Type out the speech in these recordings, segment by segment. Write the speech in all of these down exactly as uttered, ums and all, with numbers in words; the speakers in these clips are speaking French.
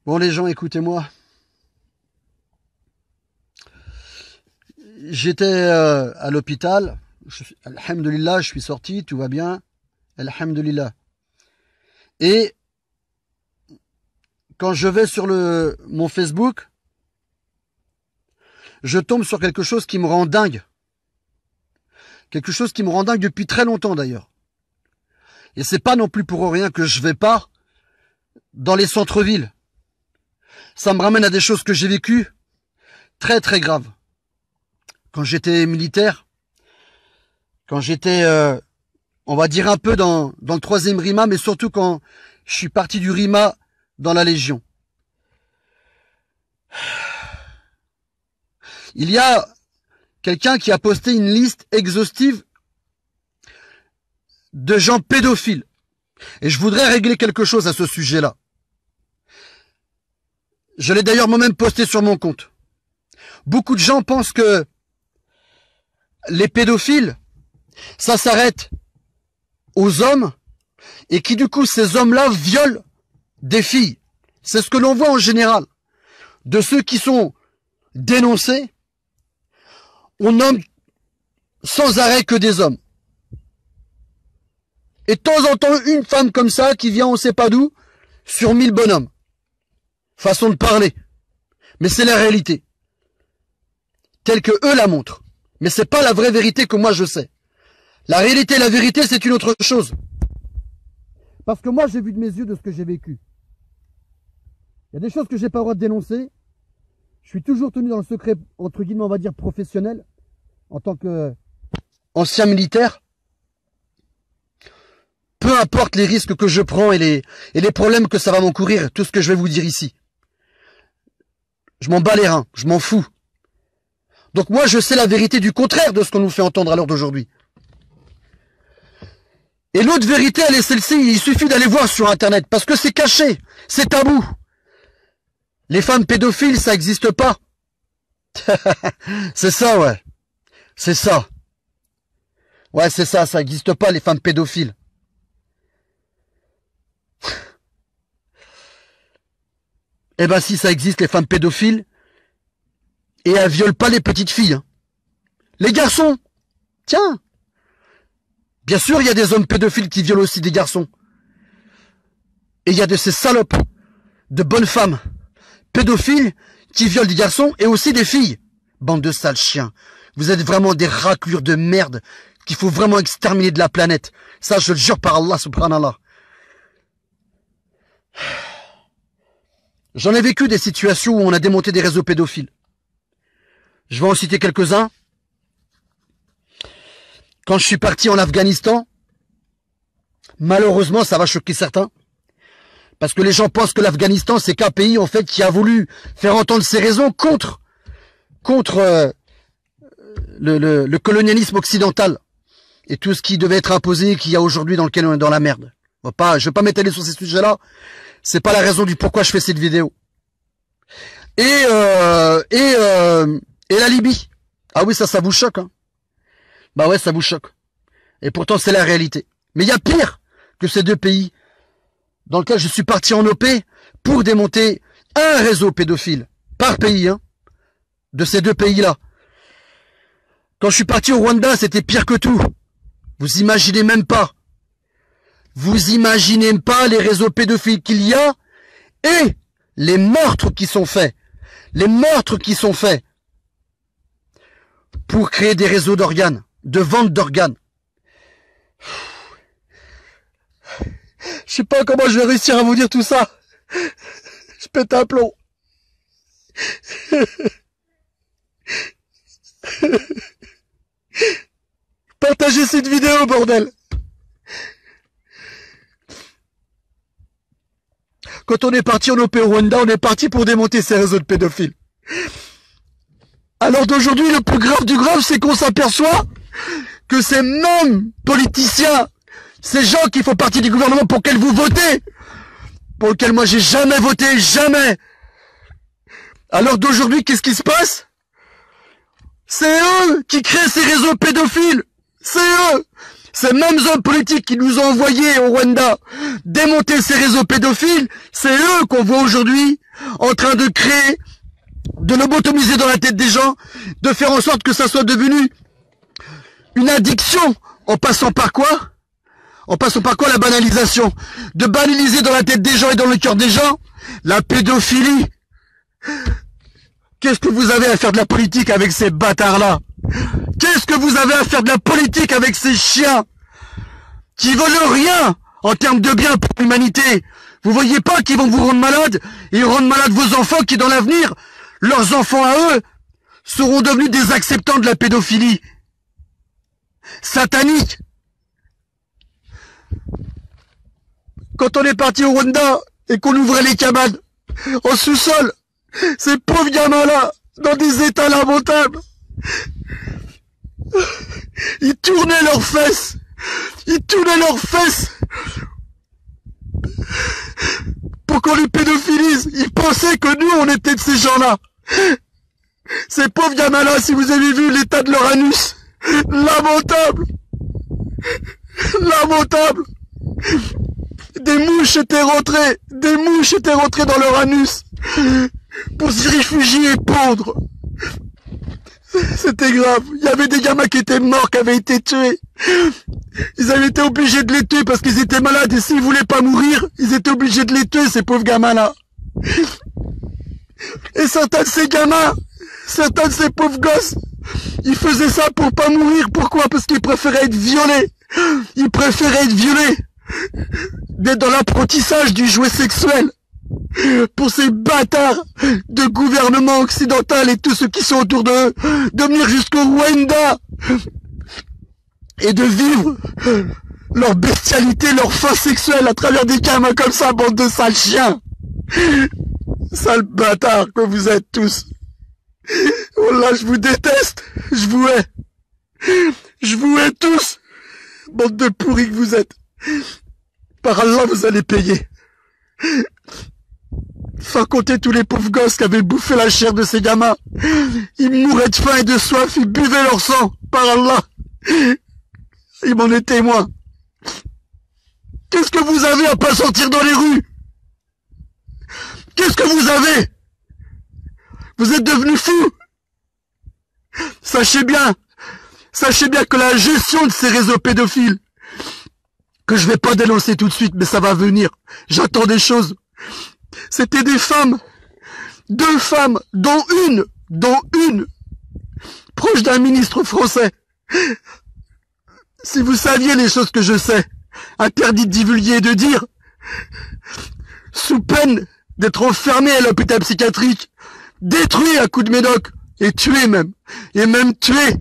Bon les gens, écoutez-moi. J'étais euh, à l'hôpital. Alhamdulillah, je suis sorti, tout va bien. Alhamdulillah. Et quand je vais sur le mon Facebook, je tombe sur quelque chose qui me rend dingue. Quelque chose qui me rend dingue depuis très longtemps d'ailleurs. Et c'est pas non plus pour rien que je vais pas dans les centres-villes. Ça me ramène à des choses que j'ai vécues très très graves. Quand j'étais militaire, quand j'étais, euh, on va dire un peu dans, dans le troisième RIMA, mais surtout quand je suis parti du RIMA dans la Légion. Il y a quelqu'un qui a posté une liste exhaustive de gens pédophiles. Et je voudrais régler quelque chose à ce sujet-là. Je l'ai d'ailleurs moi-même posté sur mon compte. Beaucoup de gens pensent que les pédophiles, ça s'arrête aux hommes et qui du coup ces hommes-là violent des filles. C'est ce que l'on voit en général. De ceux qui sont dénoncés, on nomme sans arrêt que des hommes. Et de temps en temps, une femme comme ça qui vient on sait pas d'où, sur mille bonhommes. Façon de parler. Mais c'est la réalité. Telle que eux la montrent. Mais c'est pas la vraie vérité que moi je sais. La réalité et la vérité, c'est une autre chose. Parce que moi, j'ai vu de mes yeux de ce que j'ai vécu. Il y a des choses que j'ai pas le droit de dénoncer. Je suis toujours tenu dans le secret, entre guillemets, on va dire professionnel, en tant que ancien militaire. Peu importe les risques que je prends et les, et les problèmes que ça va m'encourir, tout ce que je vais vous dire ici. Je m'en bats les reins, je m'en fous. Donc moi, je sais la vérité du contraire de ce qu'on nous fait entendre à l'heure d'aujourd'hui. Et l'autre vérité, elle est celle-ci, il suffit d'aller voir sur Internet, parce que c'est caché, c'est tabou. Les femmes pédophiles, ça n'existe pas. C'est ça, ouais. C'est ça. Ouais, c'est ça, ça n'existe pas, les femmes pédophiles. Eh ben si ça existe, les femmes pédophiles, et elles violent pas les petites filles. Hein. Les garçons, tiens. Bien sûr, il y a des hommes pédophiles qui violent aussi des garçons. Et il y a de ces salopes, de bonnes femmes pédophiles qui violent des garçons et aussi des filles. Bande de sales chiens. Vous êtes vraiment des raclures de merde qu'il faut vraiment exterminer de la planète. Ça, je le jure par Allah, subhanallah. J'en ai vécu des situations où on a démonté des réseaux pédophiles. Je vais en citer quelques-uns. Quand je suis parti en Afghanistan, malheureusement, ça va choquer certains. Parce que les gens pensent que l'Afghanistan, c'est qu'un pays, en fait, qui a voulu faire entendre ses raisons contre, contre euh, le, le, le colonialisme occidental. Et tout ce qui devait être imposé, qu'il y a aujourd'hui dans lequel on est dans la merde. On va pas, je vais pas m'étaler sur ces sujets-là. C'est pas la raison du pourquoi je fais cette vidéo. Et, euh, et, euh, et la Libye. Ah oui, ça, ça vous choque, hein. Bah ouais, ça vous choque. Et pourtant, c'est la réalité. Mais il y a pire que ces deux pays dans lesquels je suis parti en O P pour démonter un réseau pédophile par pays, hein, de ces deux pays-là. Quand je suis parti au Rwanda, c'était pire que tout. Vous imaginez même pas. Vous imaginez pas les réseaux pédophiles qu'il y a et les meurtres qui sont faits. Les meurtres qui sont faits pour créer des réseaux d'organes, de vente d'organes. Je sais pas comment je vais réussir à vous dire tout ça. Je pète un plomb. Partagez cette vidéo, bordel. Quand on est parti en O P au Rwanda, on est parti pour démonter ces réseaux de pédophiles. Alors d'aujourd'hui, le plus grave du grave, c'est qu'on s'aperçoit que ces mêmes politiciens, ces gens qui font partie du gouvernement pour lesquels vous votez, pour lesquels moi j'ai jamais voté, jamais. Alors d'aujourd'hui, qu'est-ce qui se passe? C'est eux qui créent ces réseaux pédophiles. C'est eux. Ces mêmes hommes politiques qui nous ont envoyés au Rwanda démonter ces réseaux pédophiles, c'est eux qu'on voit aujourd'hui en train de créer, de lobotomiser dans la tête des gens, de faire en sorte que ça soit devenu une addiction, en passant par quoi? En passant par quoi? La banalisation. De banaliser dans la tête des gens et dans le cœur des gens la pédophilie. Qu'est-ce que vous avez à faire de la politique avec ces bâtards-là? Qu'est-ce que vous avez à faire de la politique avec ces chiens qui veulent rien en termes de bien pour l'humanité? Vous voyez pas qu'ils vont vous rendre malade et rendre malade vos enfants qui, dans l'avenir, leurs enfants à eux, seront devenus des acceptants de la pédophilie satanique. Quand on est parti au Rwanda et qu'on ouvrait les cabanes en sous-sol, ces pauvres gamins-là, dans des états lamentables, ils tournaient leurs fesses, ils tournaient leurs fesses pour qu'on les pédophilise. Ils pensaient que nous, on était de ces gens-là. Ces pauvres gamins-là, si vous avez vu l'état de leur anus, lamentable, lamentable. Des mouches étaient rentrées, des mouches étaient rentrées dans leur anus pour s'y réfugier et pondre. C'était grave. Il y avait des gamins qui étaient morts, qui avaient été tués. Ils avaient été obligés de les tuer parce qu'ils étaient malades et s'ils voulaient pas mourir, ils étaient obligés de les tuer, ces pauvres gamins-là. Et certains de ces gamins, certains de ces pauvres gosses, ils faisaient ça pour pas mourir. Pourquoi? Parce qu'ils préféraient être violés. Ils préféraient être violés. D'être dans l'apprentissage du jouet sexuel. Pour ces bâtards de gouvernement occidental et tous ceux qui sont autour d'eux, de venir jusqu'au Rwanda et de vivre leur bestialité, leur faim sexuelle à travers des gamins comme ça, bande de sales chiens. Sales bâtards que vous êtes tous. Oh là, je vous déteste. Je vous hais. Je vous hais tous. Bande de pourris que vous êtes. Par Allah, vous allez payer. Sans compter tous les pauvres gosses qui avaient bouffé la chair de ces gamins. Ils mouraient de faim et de soif, ils buvaient leur sang. Par Allah. Ils m'en étaient témoins. Qu'est-ce que vous avez à pas sortir dans les rues? Qu'est-ce que vous avez? Vous êtes devenus fous. Sachez bien, sachez bien que la gestion de ces réseaux pédophiles, que je vais pas dénoncer tout de suite, mais ça va venir. J'attends des choses. C'était des femmes, deux femmes, dont une, dont une, proche d'un ministre français. Si vous saviez les choses que je sais, interdit de divulguer et de dire, sous peine d'être enfermé à l'hôpital psychiatrique, détruit à coups de médoc, et tué même, et même tué.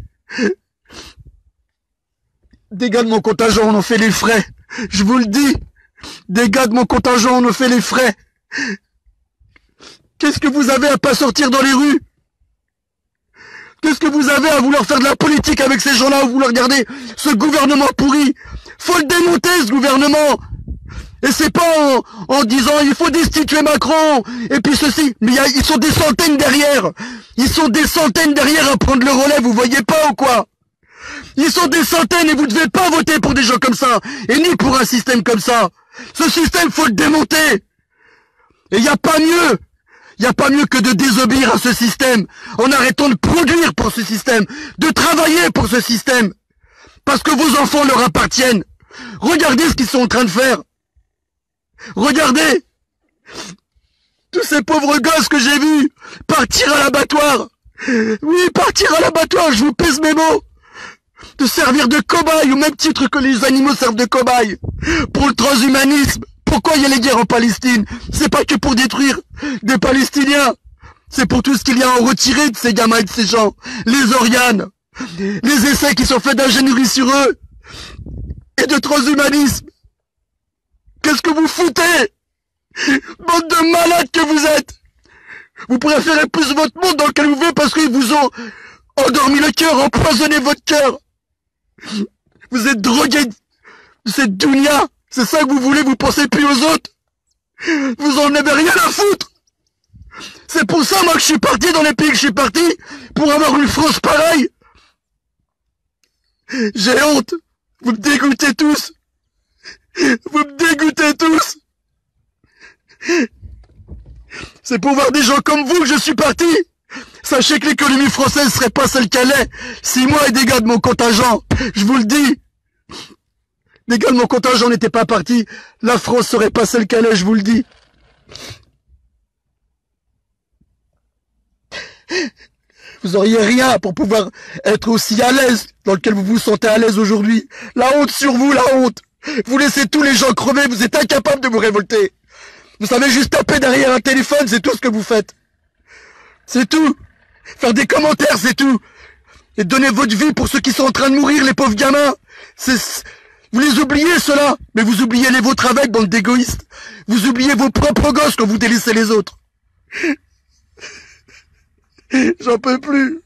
Des gars de mon contingent, on en fait les frais. Je vous le dis. Des gars de mon contingent, on en fait les frais. Qu'est-ce que vous avez à pas sortir dans les rues? Qu'est-ce que vous avez à vouloir faire de la politique avec ces gens-là, ou vouloir regarder ce gouvernement pourri? Faut le démonter, ce gouvernement. Et c'est pas en, en disant il faut destituer Macron, et puis ceci. Mais y a, ils sont des centaines derrière. Ils sont des centaines derrière à prendre le relais, vous voyez pas ou quoi? Ils sont des centaines et vous devez pas voter pour des gens comme ça, et ni pour un système comme ça. Ce système, faut le démonter. Et y a pas mieux. Y a pas mieux que de désobéir à ce système, en arrêtant de produire pour ce système, de travailler pour ce système. Parce que vos enfants leur appartiennent. Regardez ce qu'ils sont en train de faire. Regardez. Tous ces pauvres gosses que j'ai vus partir à l'abattoir. Oui, partir à l'abattoir, je vous pèse mes mots. De servir de cobaye, au même titre que les animaux servent de cobaye. Pour le transhumanisme. Pourquoi il y a les guerres en Palestine? C'est pas que pour détruire des Palestiniens. C'est pour tout ce qu'il y a à en retirer de ces gamins et de ces gens. Les organes. Les essais qui sont faits d'ingénierie sur eux. Et de transhumanisme. Qu'est-ce que vous foutez? Bande de malades que vous êtes. Vous préférez plus votre monde dans lequel vous vivez parce qu'ils vous ont endormi le cœur, empoisonné votre cœur. Vous êtes drogués de cette dunya. C'est ça que vous voulez, vous pensez plus aux autres. Vous en avez rien à foutre. C'est pour ça, moi, que je suis parti dans les pays que je suis parti, pour avoir une France pareille. J'ai honte. Vous me dégoûtez tous. Vous me dégoûtez tous. C'est pour voir des gens comme vous que je suis parti. Sachez que l'économie française serait pas celle qu'elle est si moi et des gars de mon contingent, je vous le dis, des gars de mon contingent n'étaient pas partis, la France serait pas celle qu'elle est, je vous le dis. Vous auriez rien pour pouvoir être aussi à l'aise dans lequel vous vous sentez à l'aise aujourd'hui. La honte sur vous, la honte. Vous laissez tous les gens crever, vous êtes incapables de vous révolter. Vous savez juste taper derrière un téléphone, c'est tout ce que vous faites. C'est tout. Faire des commentaires, c'est tout. Et donner votre vie pour ceux qui sont en train de mourir, les pauvres gamins. C'est... Vous les oubliez, ceux-là. Mais vous oubliez les vôtres avec, bande d'égoïstes. Vous oubliez vos propres gosses quand vous délaissez les autres. J'en peux plus.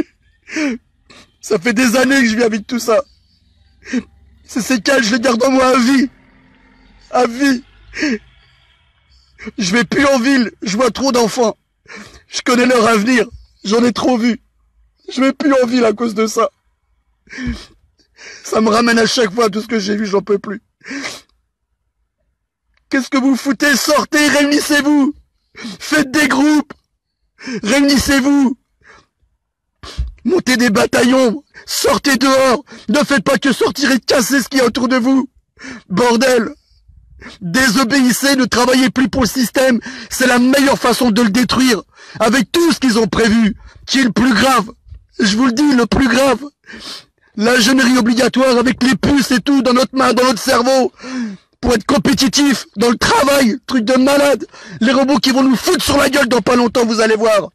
Ça fait des années que je vis avec tout ça. Ces séquelles, je les garde en moi à vie. À vie. Je vais plus en ville. Je vois trop d'enfants. Je connais leur avenir. J'en ai trop vu. Je vais plus en ville à cause de ça. Ça me ramène à chaque fois tout ce que j'ai vu, j'en peux plus. Qu'est-ce que vous foutez? Sortez, réunissez-vous. Faites des groupes. Réunissez-vous. Montez des bataillons. Sortez dehors. Ne faites pas que sortir et casser ce qu'il y a autour de vous. Bordel. Désobéissez, ne travaillez plus pour le système. C'est la meilleure façon de le détruire. Avec tout ce qu'ils ont prévu. Qui est le plus grave. Je vous le dis, le plus grave. L'ingénierie obligatoire avec les puces et tout dans notre main, dans notre cerveau. Pour être compétitif dans le travail. Truc de malade. Les robots qui vont nous foutre sur la gueule dans pas longtemps, vous allez voir.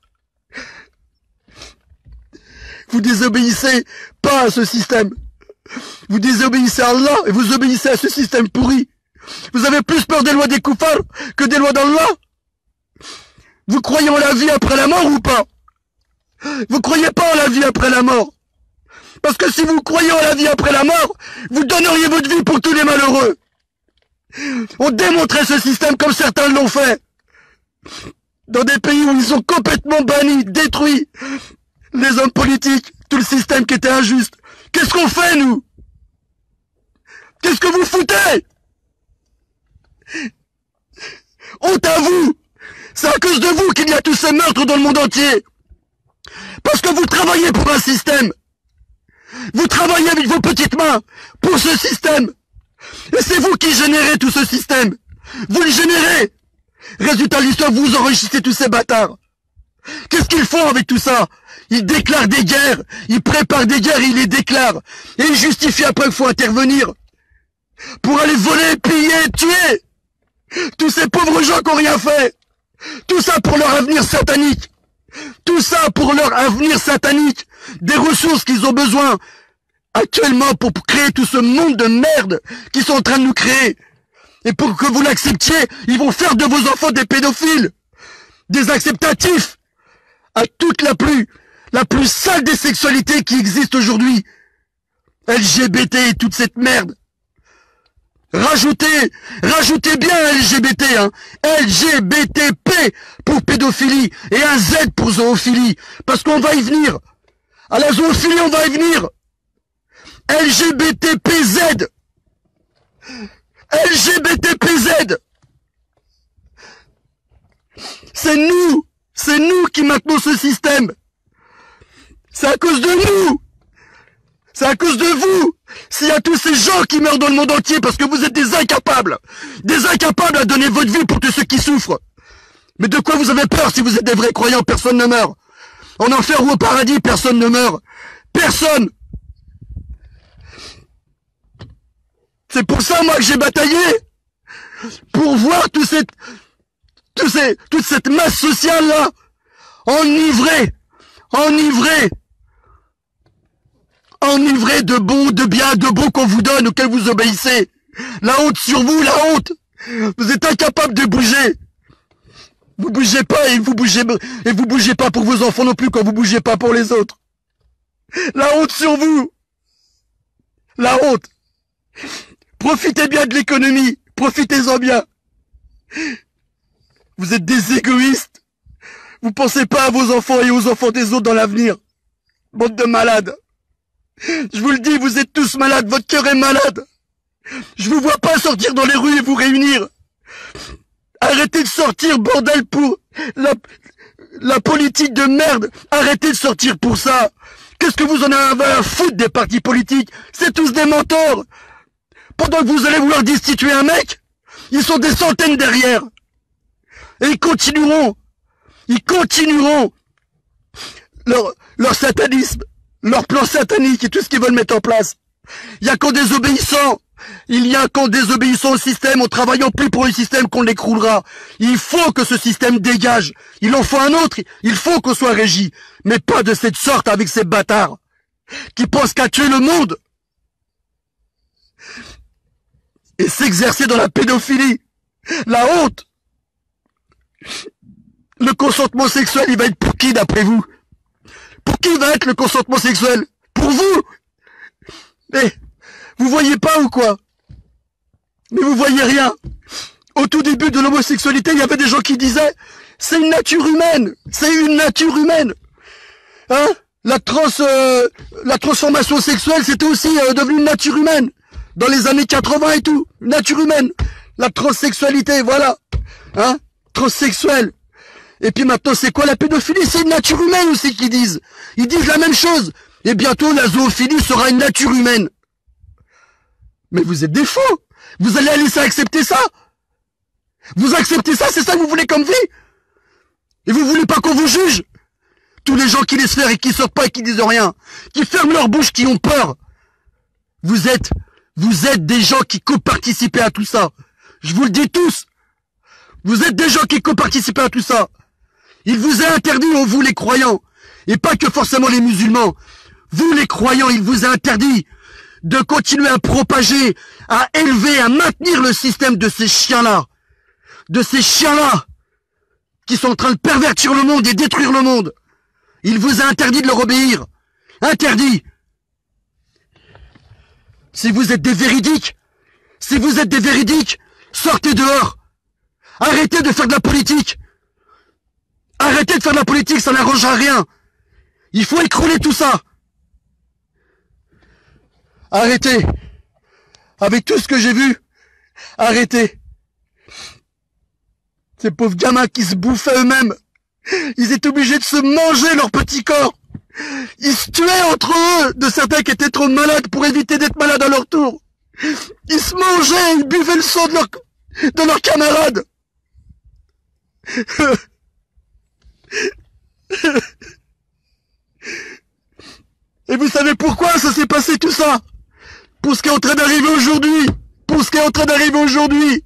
Vous désobéissez pas à ce système. Vous désobéissez à Allah et vous obéissez à ce système pourri. Vous avez plus peur des lois des koufars que des lois d'Allah. Vous croyez en la vie après la mort ou pas? Vous croyez pas en la vie après la mort? Parce que si vous croyez en la vie après la mort, vous donneriez votre vie pour tous les malheureux. On démontrait ce système comme certains l'ont fait. Dans des pays où ils ont complètement banni, détruit les hommes politiques, tout le système qui était injuste. Qu'est-ce qu'on fait, nous? Qu'est-ce que vous foutez? Honte à vous! C'est à cause de vous qu'il y a tous ces meurtres dans le monde entier. Parce que vous travaillez pour un système. Vous travaillez avec vos petites mains pour ce système. Et c'est vous qui générez tout ce système. Vous le générez. Résultat de l'histoire, vous enrichissez tous ces bâtards. Qu'est-ce qu'ils font avec tout ça? Ils déclarent des guerres. Ils préparent des guerres et ils les déclarent. Et ils justifient après qu'il faut intervenir. Pour aller voler, piller, tuer. Tous ces pauvres gens qui n'ont rien fait. Tout ça pour leur avenir satanique. Tout ça pour leur avenir satanique. Des ressources qu'ils ont besoin actuellement pour créer tout ce monde de merde qu'ils sont en train de nous créer. Et pour que vous l'acceptiez, ils vont faire de vos enfants des pédophiles. Des acceptatifs. À toute la plus, la plus sale des sexualités qui existent aujourd'hui. L G B T et toute cette merde. Rajoutez, rajoutez bien L G B T, hein. L G B T P pour pédophilie et un Z pour zoophilie. Parce qu'on va y venir. À la zoophilie, on va y venir. L G B T P Z. L G B T P Z. C'est nous. C'est nous qui maintenons ce système. C'est à cause de nous. C'est à cause de vous. S'il y a tous ces gens qui meurent dans le monde entier parce que vous êtes des incapables. Des incapables à donner votre vie pour tous ceux qui souffrent. Mais de quoi vous avez peur si vous êtes des vrais croyants? Personne ne meurt. En enfer ou au paradis, personne ne meurt. Personne. C'est pour ça, moi, que j'ai bataillé. Pour voir tout cette, tout ces, toute cette masse sociale-là, enivrée, enivrée, enivrée de bon, de bien, de beau qu'on vous donne, auquel vous obéissez. La honte sur vous, la honte. Vous êtes incapable de bouger. Vous bougez pas et vous bougez, et vous bougez pas pour vos enfants non plus quand vous bougez pas pour les autres. La honte sur vous. La honte. Profitez bien de l'économie. Profitez-en bien. Vous êtes des égoïstes. Vous pensez pas à vos enfants et aux enfants des autres dans l'avenir. Bande de malades. Je vous le dis, vous êtes tous malades. Votre cœur est malade. Je vous vois pas sortir dans les rues et vous réunir Arrêtez de sortir, bordel, pour la, la politique de merde. Arrêtez de sortir pour ça. Qu'est-ce que vous en avez à foutre des partis politiques? C'est tous des mentors. Pendant que vous allez vouloir destituer un mec, ils sont des centaines derrière. Et ils continueront. Ils continueront leur, leur satanisme, leur plan satanique et tout ce qu'ils veulent mettre en place. Il y a qu'en désobéissant, il y a qu'en désobéissant au système, en travaillant plus pour le système qu'on l'écroulera. Il faut que ce système dégage. Il en faut un autre. Il faut qu'on soit régi. Mais pas de cette sorte avec ces bâtards qui pensent qu'à tuer le monde et s'exercer dans la pédophilie, la honte. Le consentement sexuel, il va être pour qui d'après vous? Pour qui va être le consentement sexuel? Pour vous? Mais vous voyez pas ou quoi? Mais vous voyez rien. Au tout début de l'homosexualité, il y avait des gens qui disaient c'est une nature humaine, c'est une nature humaine. Hein? La trans, euh, la transformation sexuelle, c'était aussi euh, devenu une nature humaine. Dans les années quatre-vingts et tout, nature humaine. La transsexualité, voilà. Hein? Transsexuel. Et puis maintenant, c'est quoi la pédophilie? C'est une nature humaine aussi qu'ils disent. Ils disent la même chose. Et bientôt, la zoophilie sera une nature humaine. Mais vous êtes des fous. Vous allez laisser accepter ça? Vous acceptez ça? C'est ça que vous voulez comme vie? Et vous voulez pas qu'on vous juge? Tous les gens qui laissent faire et qui sortent pas et qui disent rien, qui ferment leur bouche, qui ont peur. Vous êtes, vous êtes des gens qui coparticipez à tout ça. Je vous le dis tous. Vous êtes des gens qui coparticipez à tout ça. Il vous est interdit, vous les croyants, et pas que forcément les musulmans. Vous les croyants, il vous est interdit de continuer à propager, à élever, à maintenir le système de ces chiens-là. De ces chiens-là qui sont en train de pervertir le monde et détruire le monde. Il vous est interdit de leur obéir. Interdit. Si vous êtes des véridiques, si vous êtes des véridiques, sortez dehors. Arrêtez de faire de la politique. Arrêtez de faire de la politique, ça n'arrangera rien. Il faut écrouler tout ça. Arrêtez. Avec tout ce que j'ai vu, arrêtez. Ces pauvres gamins qui se bouffaient eux-mêmes. Ils étaient obligés de se manger leur petit corps. Ils se tuaient entre eux, de certains qui étaient trop malades pour éviter d'être malades à leur tour. Ils se mangeaient, ils buvaient le sang de leurs de leurs camarades. Et vous savez pourquoi ça s'est passé tout ça? Pour ce qui est en train d'arriver aujourd'hui. Pour ce qui est en train d'arriver aujourd'hui.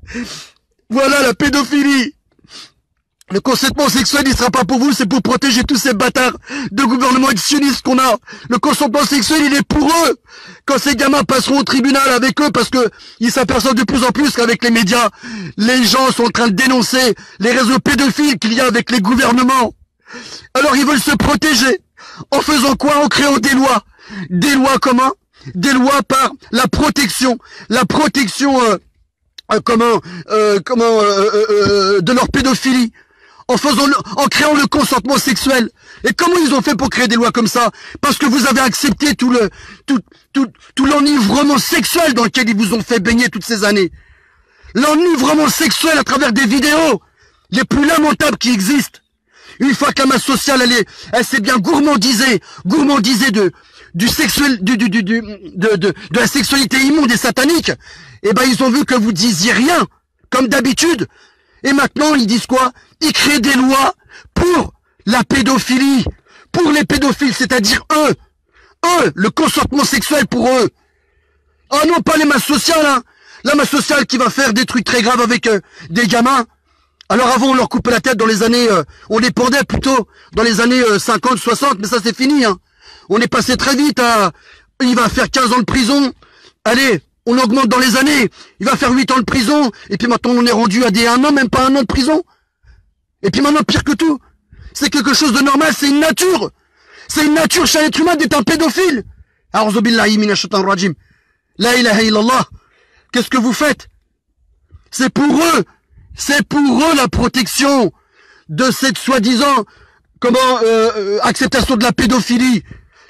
Voilà la pédophilie. Le consentement sexuel, il sera pas pour vous, c'est pour protéger tous ces bâtards de gouvernement sionistes qu'on a. Le consentement sexuel, il est pour eux. Quand ces gamins passeront au tribunal avec eux, parce que ils s'aperçoivent de plus en plus qu'avec les médias, les gens sont en train de dénoncer les réseaux pédophiles qu'il y a avec les gouvernements. Alors ils veulent se protéger. En faisant quoi? En créant des lois. Des lois comment? Des lois par la protection. La protection, euh, euh, comment, euh, comment, euh, euh, euh, de leur pédophilie. En faisant, le, en créant le consentement sexuel. Et comment ils ont fait pour créer des lois comme ça? Parce que vous avez accepté tout le, tout, tout, tout l'enivrement sexuel dans lequel ils vous ont fait baigner toutes ces années. L'enivrement sexuel à travers des vidéos les plus lamentables qui existent. Une fois que la masse sociale, elle est, elle s'est bien gourmandisée, gourmandisée de, du sexuel, du, du, du, du de, de, de la sexualité immonde et satanique. Et ben, ils ont vu que vous disiez rien, comme d'habitude. Et maintenant, ils disent quoi? Ils créent des lois pour la pédophilie, pour les pédophiles, c'est-à-dire eux. Eux, le consentement sexuel pour eux. Oh non, pas les masses sociales, hein. La masse sociale qui va faire des trucs très graves avec euh, des gamins. Alors avant, on leur coupait la tête dans les années... Euh, on les pendait plutôt dans les années euh, cinquante, soixante, mais ça c'est fini. Hein. On est passé très vite à... Il va faire quinze ans de prison. Allez, on augmente dans les années. Il va faire huit ans de prison. Et puis maintenant, on est rendu à des un an, même pas un an de prison. Et puis maintenant, pire que tout, c'est quelque chose de normal, c'est une nature. C'est une nature chez l'être humain d'être un pédophile. A'udhu billahi minash shaitanir rajim. La ilaha illallah. Qu'est-ce que vous faites? C'est pour eux. C'est pour eux la protection de cette soi-disant comment euh, euh, acceptation de la pédophilie.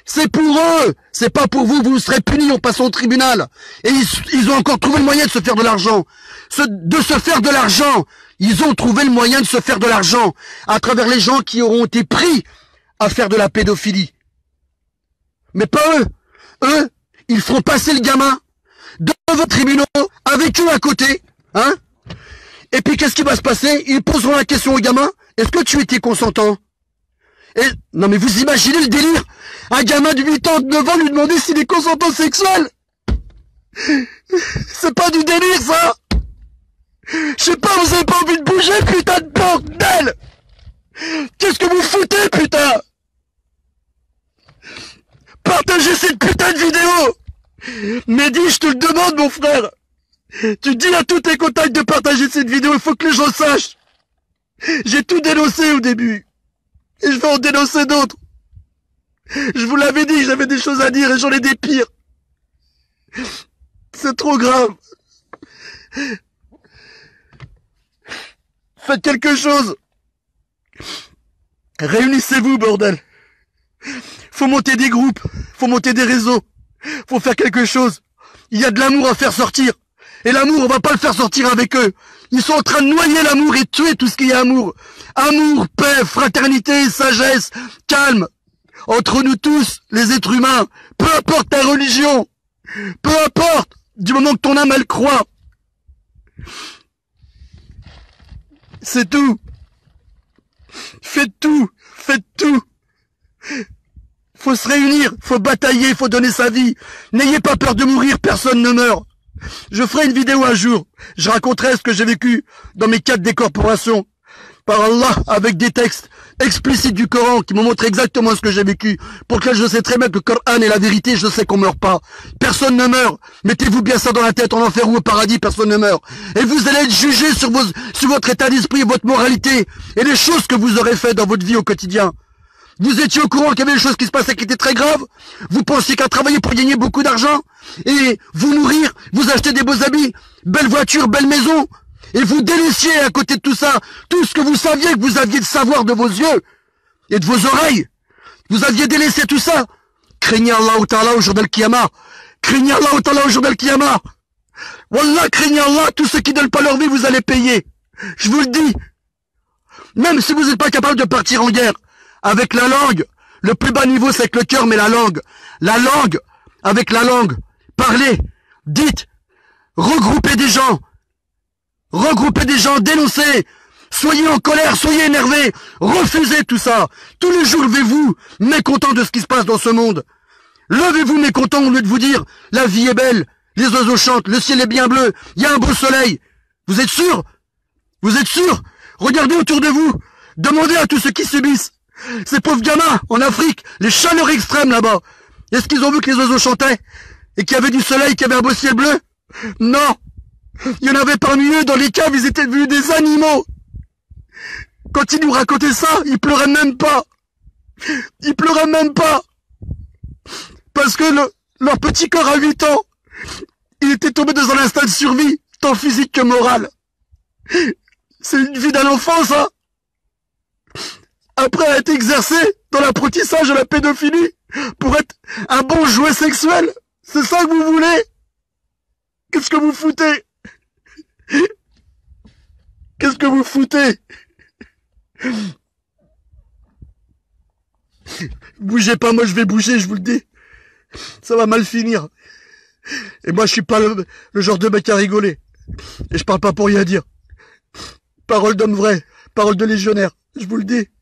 C'est pour eux, c'est pas pour vous, vous serez punis en passant au tribunal. Et ils, ils ont encore trouvé le moyen de se faire de l'argent. Se, de se faire de l'argent. Ils ont trouvé le moyen de se faire de l'argent à travers les gens qui auront été pris à faire de la pédophilie. Mais pas eux. Eux, ils feront passer le gamin devant vos tribunaux, avec eux à côté, hein. Et puis qu'est-ce qui va se passer? Ils poseront la question au gamin, est-ce que tu étais consentant? Et, non mais vous imaginez le délire? Un gamin de huit ans, de neuf ans lui demander s'il est consentant sexuel? C'est pas du délire ça? Je sais pas, vous avez pas envie de bouger, putain de bordel? Qu'est-ce que vous foutez, putain? Partagez cette putain de vidéo! Mehdi, je te le demande, mon frère! Tu dis à tous tes contacts de partager cette vidéo, il faut que les gens sachent! J'ai tout dénoncé au début! Et je vais en dénoncer d'autres! Je vous l'avais dit, j'avais des choses à dire et j'en ai des pires! C'est trop grave! Faites quelque chose! Réunissez-vous, bordel! Faut monter des groupes, faut monter des réseaux, faut faire quelque chose. Il y a de l'amour à faire sortir. Et l'amour, on va pas le faire sortir avec eux. Ils sont en train de noyer l'amour et de tuer tout ce qui est amour. Amour, paix, fraternité, sagesse, calme. Entre nous tous, les êtres humains, peu importe ta religion, peu importe, du moment que ton âme elle croit. C'est tout. Faites tout, faites tout. Faut se réunir, faut batailler, faut donner sa vie. N'ayez pas peur de mourir, personne ne meurt. Je ferai une vidéo un jour. Je raconterai ce que j'ai vécu dans mes quatre décorporations. Par Allah, avec des textes explicites du Coran qui m'ont montré exactement ce que j'ai vécu. Pour que je sais très bien que le Coran est la vérité, je sais qu'on meurt pas. Personne ne meurt. Mettez-vous bien ça dans la tête, en enfer ou au paradis, personne ne meurt. Et vous allez être jugé sur, vos, sur votre état d'esprit et votre moralité. Et les choses que vous aurez faites dans votre vie au quotidien. Vous étiez au courant qu'il y avait des choses qui se passaient qui étaient très graves. Vous pensiez qu'à travailler pour gagner beaucoup d'argent et vous nourrir, vous acheter des beaux habits, belles voitures, belles maisons, et vous délaissiez à côté de tout ça, tout ce que vous saviez que vous aviez de savoir de vos yeux et de vos oreilles. Vous aviez délaissé tout ça. Craignez Allah Ta'ala au jour d'Al-Qiyamah. Craignez Allah Ta'ala au jour d'Al-Qiyamah. Wallah, craignez Allah, tous ceux qui donnent pas leur vie, vous allez payer. Je vous le dis. Même si vous n'êtes pas capable de partir en guerre, avec la langue, le plus bas niveau c'est avec le cœur, mais la langue, la langue, avec la langue, parlez, dites, regroupez des gens, regroupez des gens, dénoncez, soyez en colère, soyez énervés, refusez tout ça, tous les jours levez-vous, mécontents de ce qui se passe dans ce monde, levez-vous mécontents au lieu de vous dire, la vie est belle, les oiseaux chantent, le ciel est bien bleu, il y a un beau soleil, vous êtes sûr? Vous êtes sûr? Regardez autour de vous, demandez à tous ceux qui subissent, ces pauvres gamins, en Afrique, les chaleurs extrêmes là-bas. Est-ce qu'ils ont vu que les oiseaux chantaient? Et qu'il y avait du soleil, qu'il y avait un beau ciel bleu? Non. Il y en avait parmi eux, dans les caves, ils étaient devenus des animaux. Quand ils nous racontaient ça, ils pleuraient même pas. Ils pleuraient même pas. Parce que le, leur petit corps à huit ans, il était tombé dans un instinct de survie, tant physique que moral. C'est une vie d'un enfant, ça. Après être exercé dans l'apprentissage de la pédophilie pour être un bon jouet sexuel. C'est ça que vous voulez? Qu'est-ce que vous foutez? Qu'est-ce que vous foutez? Bougez pas, moi je vais bouger, je vous le dis. Ça va mal finir. Et moi je suis pas le, le genre de mec à rigoler. Et je parle pas pour rien dire. Parole d'homme vrai, parole de légionnaire, je vous le dis.